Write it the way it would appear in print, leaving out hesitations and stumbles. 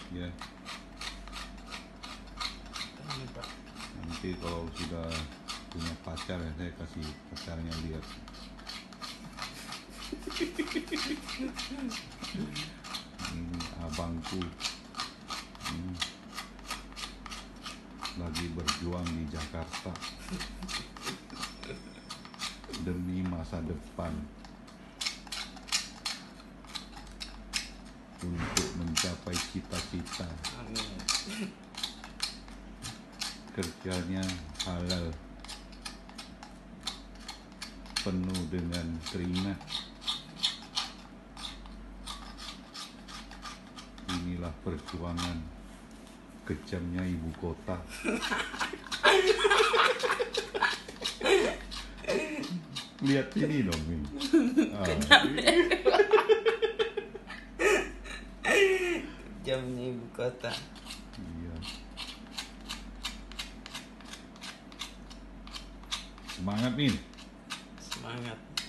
Ya. Ini, Pak. Nanti kalau sudah punya pacar ya saya kasih pacarnya lihat. Ini abangku lagi berjuang di Jakarta demi masa depan untuk mencapai cita-cita. Amin. Kerjanya halal, penuh dengan keringat. Inilah perjuangan kejamnya ibu kota. Lihat sini dong ini. Jamnya ibu kota. Iya. Semangat Min. Semangat.